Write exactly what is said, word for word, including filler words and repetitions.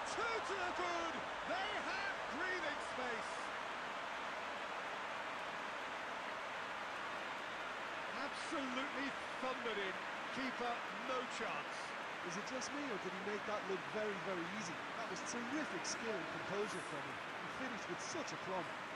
Two to the good. They have breathing space. Absolutely thundered in. Keeper, no chance. Is it just me, or did he make that look very, very easy? That was terrific skill and composure from him. He finished with such aplomb.